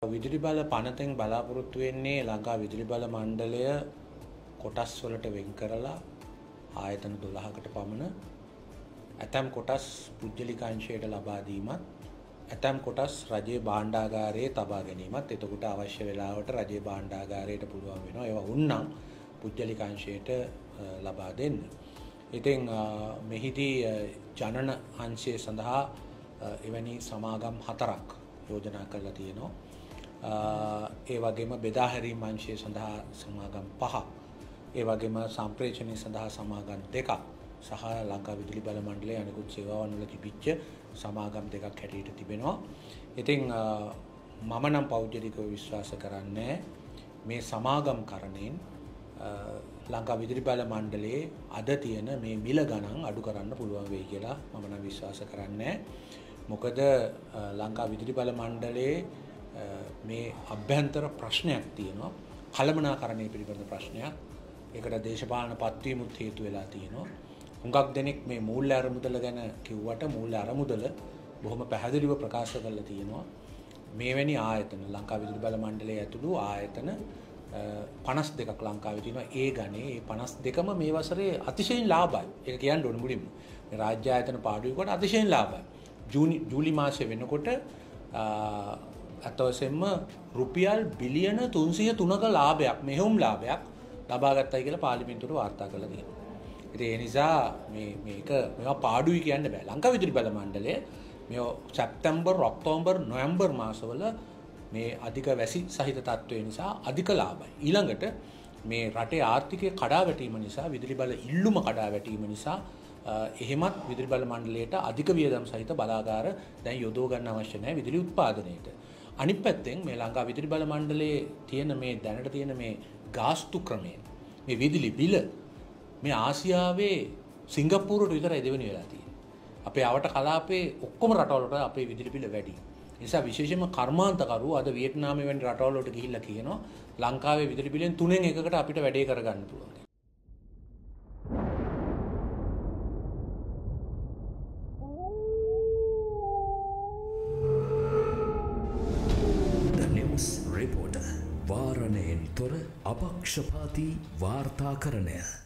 විදුලි බල පනතෙන් බලාපොරොත්තු වෙන්නේ ලංකා විදුලි බල මණ්ඩලය කොටස් වලට වෙන් කරලා ආයතන 12කට පමණ ඇතම් කොටස් පුද්ගලික අංශයට ලබා දීමත් ඇතම් කොටස් රජයේ භාණ්ඩාගාරයේ තබා ගැනීමත් එතකොට අවශ්‍ය වෙලාවට රජයේ භාණ්ඩාගාරයට පුළුවන් වෙනවා ඒවා වුණනම් පුද්ගලික අංශයට ලබා දෙන්න. ඉතින් මෙහිදී ජනන අංශය සඳහා එවැනි සමාගම් 4ක් යෝජනා කරලා තියෙනවා. ඒ වගේම බෙදා හැරීම් අංශය සඳහා සමාගම් 5ක්. ඒ වගේම සම්ප්‍රේෂණය සඳහා සමාගම් 2ක් සහ ලංකා විදුලි බල මණ්ඩලයේ අනිකුත් සේවාවන් වල තිබිච්ච සමාගම් 2ක් හැටියට තිබෙනවා. ඉතින් මම නම් පෞද්ගලිකව විශ්වාස කරන්නේ මේ සමාගම් කරණයෙන් ලංකා විදුලි බල මණ්ඩලයේ අද තියෙන මේ මිල ගණන් අඩු කරන්න පුළුවන් වෙයි කියලා මම නම් විශ්වාස කරන්නේ. මොකද ලංකා විදුලි බල මණ්ඩලයේ මේ අභ්‍යන්තර ප්‍රශ්නයක් තියෙනවා. කළමනාකරණය පිළිබඳ ප්‍රශ්නයක්. ඒකට දේශපාලන පත්වීමුත් හේතු වෙලා තියෙනවා. හුඟක් දෙනෙක් මේ මූල්‍ය අරමුදල ගැන කිව්වට මූල්‍ය අරමුදල බොහොම පැහැදිලිව ප්‍රකාශ කරලා තියෙනවා. මේවැනි ආයතන ලංකා විදුලි බල මණ්ඩලයේ ඇතුළු ආයතන 52ක් ලංකාවේ තියෙනවා. ඒ ගණේ ඒ 52ම මේ වසරේ අතිශයින් ලාභයි. ඒක කියන්න ඕන මුලින්ම. මේ රාජ්‍ය ආයතන පාඩුවේකට අතිශයින් ලාභයි. ජූලි මාසයේ වෙනකොට අතවසෙන්ම රුපියල් බිලියන 303ක ලාභයක් මෙහෙයුම් ලාභයක් ලබා ගත්තයි කියලා පාර්ලිමේන්තුවට වාර්තා කළා තියෙනවා. ඉතින් ඒ නිසා මේවා පාඩුයි කියන්න බෑ. ලංකා විදුලි බල මණ්ඩලය මේ සැප්තැම්බර්, ඔක්තෝබර්, නොවැම්බර් මාසවල මේ අධික වැසි සහිත තත්ත්වය නිසා අධික ලාභයි. ඊළඟට මේ රටේ ආර්ථිකය කඩා වැටීම නිසා විදුලි බල ඉල්ලුම කඩා වැටීම නිසා එහෙමත් විදුලි බල මණ්ඩලයට අධික වියදම් සහිත බලාගාර දැන් යොදව ගන්න අවශ්‍ය නැහැ විදුලි උත්පාදනයට. අනිත් පැත්තෙන් මේ ලංකා විදුලි බල මණ්ඩලයේ තියෙන මේ දැනට තියෙන මේ ගාස්තු ක්‍රමය මේ විදුලි බිල මේ ආසියාවේ සිංගප්පූරුවට විතරයි දෙවෙනි වෙලා තියෙන්නේ. අපේ අවට කලාපේ ඔක්කොම රටවලට අපේ විදුලි බිල වැඩි. ඒ නිසා විශේෂයෙන්ම කර්මාන්තකරු අද වියට්නාමයේ වැනි රටවලට ගිහිල්ලා කියනවා ලංකාවේ විදුලි බිලෙන් 3න් 1කට අපිට වැඩේ කරගන්න පුළුවන්. රිපෝටර් වාරණයෙන් තොර අපක්ෂපාතී වාර්තාකරණය